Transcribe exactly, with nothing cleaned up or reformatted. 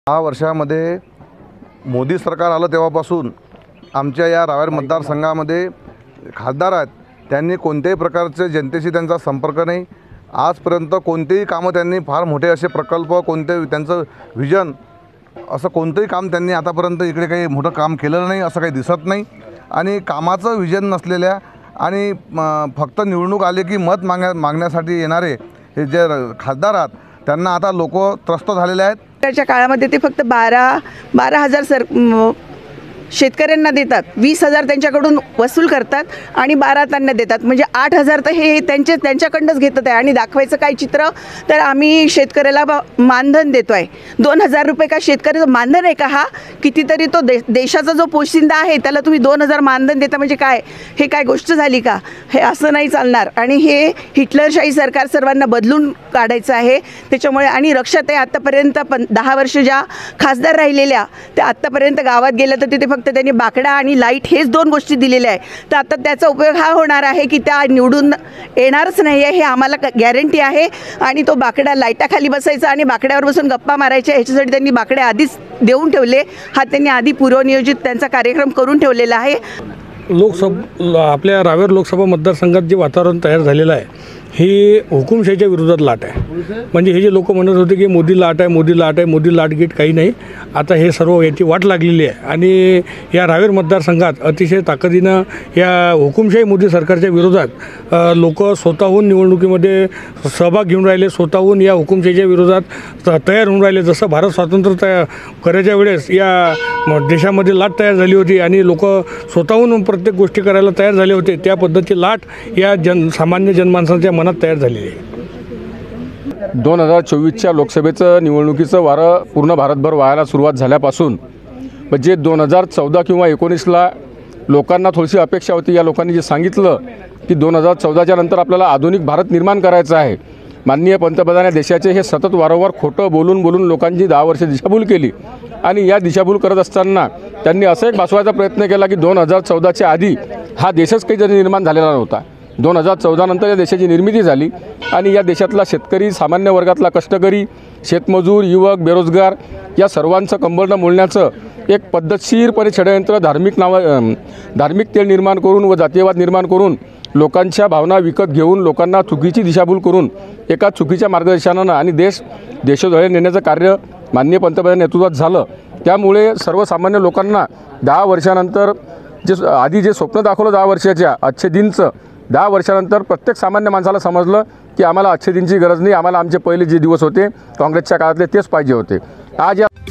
दहा वर्षामध्ये मोदी सरकार आलं तेव्हापासून आमच्या या रावेर मतदारसंघामध्ये खासदार आहेत, त्यांनी कोणत्याही प्रकारचे जनतेशी त्यांचा संपर्क नाही। आजपर्यंत कोणतेही कामं त्यांनी फार मोठे असे प्रकल्प कोणते त्यांचं विजन असं कोणतेही काम त्यांनी आतापर्यंत इकडे काही मोठं काम केलेलं नाही, असं काही दिसत नाही। आणि कामाचं विजन नसलेल्या आणि फक्त निवडणूक आले की मत मागण्या मागण्यासाठी येणारे हे जे खासदार आहेत त्यांना आता लोक त्रस्त झालेले आहेत। त्याच्या काळामध्ये ते फक्त बारा बारा हजार सर शेतकऱ्यांना देतात, वीस हजार त्यांच्याकडून वसूल करतात आणि बारा त्यांना देतात, म्हणजे आठ हजार तर हे त्यांचे त्यांच्याकडूनच घेतात आहे। आणि दाखवायचं काय चित्र तर आम्ही शेतकऱ्याला मानधन देतो आहे, दोन हजार रुपये का शेतकऱ्याचं मानधन आहे का? हा कितीतरी तो दे देशाचा जो पोशिंदा आहे त्याला तुम्ही दोन हजार मानधन देता म्हणजे काय? हे काय गोष्ट झाली का? हे असं नाही चालणार। आणि हे हिटलरशाही सरकार सर्वांना बदलून काढायचं आहे त्याच्यामुळे। आणि रक्षाताई आत्तापर्यंत पण दहा वर्ष ज्या खासदार राहिलेल्या त्या आत्तापर्यंत गावात गेलं तर तिथे फक्त त्यांनी बाकडा आणि लाईट हेच दोन गोष्टी दिलेल्या आहे। तर आता त्याचा उपयोग हा होणार आहे की त्या निवडून येणारच नाही आहे, हे आम्हाला गॅरंटी आहे। आणि तो बाकडा लाईटाखाली बसायचा आणि बाकड्यावर बसून गप्पा मारायच्या, ह्याच्यासाठी त्यांनी बाकडे आधीच देऊन ठेवले। हा त्यांनी आधी पूर्वनियोजित त्यांचा कार्यक्रम करून ठेवलेला आहे। लोकसभा आपल्या रावेर लोकसभा मतदारसंघात जे वातावरण तयार झालेलं आहे ही हुकुमशाहीच्या विरोधात लाट आहे। म्हणजे हे जे लोक म्हणत होते की मोदी लाट आहे, मोदी लाट आहे, मोदी लाट गीट काही नाही, आता हे सर्व याची वाट लागलेली आहे। आणि या रावेर मतदारसंघात अतिशय ताकदीनं या हुकुमशाही मोदी सरकारच्या विरोधात लोक स्वतःहून निवडणुकीमध्ये सहभाग घेऊन राहिले, स्वतःहून या हुकुमशाहीच्या विरोधात तयार होऊन राहिले। जसं भारत स्वातंत्र्य तयार करायच्या वेळेस या देशामध्ये लाट तयार झाली होती आणि लोक स्वतःहून प्रत्येक गोष्टी करायला तयार झाले होते, त्या पद्धतीची लाट या जन सामान्य जनमानसांच्या मनात तयार झालेली आहे। दोन हजार चोवीसच्या लोकसभेचं निवडणुकीचं वारं पूर्ण भारतभर व्हायला सुरुवात झाल्यापासून म्हणजे दोन हजार चौदा किंवा एकोणीसला लोकांना थोडीशी अपेक्षा होती, या लोकांनी जे सांगितलं की दोन हजार चौदाच्या नंतर आपल्याला आधुनिक भारत निर्माण करायचं आहे, माननीय पंतप्रधान या देशाचे हे सतत वारंवार खोटं बोलून बोलून लोकांची दहा वर्ष दिशाभूल केली। आणि या दिशाभूल करत असताना त्यांनी असं एक भासवायचा प्रयत्न केला की दोन हजार चौदाच्या आधी हा देशच काही जरी निर्माण झालेला नव्हता, दोन हजार चौदा नंतर या देशाची निर्मिती झाली आणि या देशातला शेतकरी, सामान्य वर्गातला कष्टकरी, शेतमजूर, युवक, बेरोजगार या सर्वांचं कंबरडं मोडण्याचं एक पद्धतशीरपणे षडयंत्र धार्मिक नावा धार्मिक तेढ निर्माण करून व जातीयवाद निर्माण करून लोकांच्या भावना विकत घेऊन लोकांना चुकीची दिशाभूल करून एका चुकीच्या मार्गदर्शनानं आणि देश देशोधळे नेण्याचं कार्य माननीय पंतप्रधान नेतृत्वात झालं। त्यामुळे सर्वसामान्य लोकांना दहा वर्षानंतर जे आधी जे स्वप्न दाखवलं दहा वर्षाच्या अच्छे दिनचं, दहा वर्षानंतर प्रत्येक सामान्य माणसाला समजलं की आम्हाला अच्छे दिनची गरज नाही, आम्हाला आमचे पहिले जे दिवस होते काँग्रेसच्या काळातले तेच पाहिजे होते। आज या